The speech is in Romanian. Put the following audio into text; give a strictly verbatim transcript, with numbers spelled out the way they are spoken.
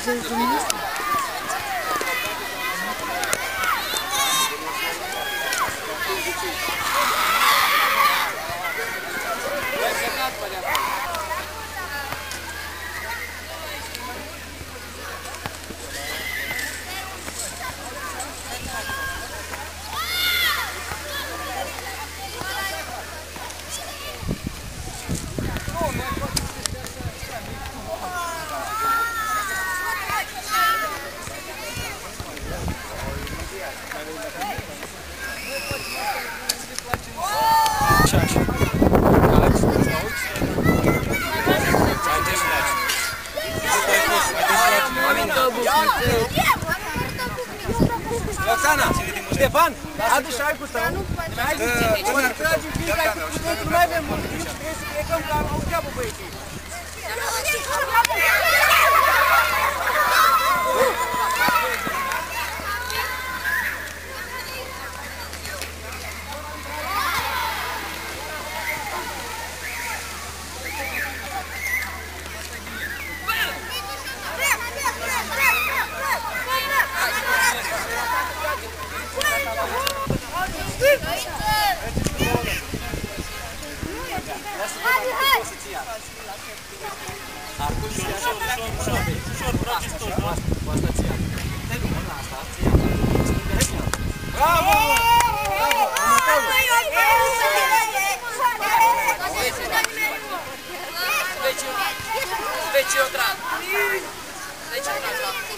Mergeți dumneavoastră? Roxana, Ștefan, adu șaicul tău. Cum ar trage fiecare cu putetul, mai avem mult. Trebuie să plecăm că au treabă băieții. Deci eu trag. Deci eu trag.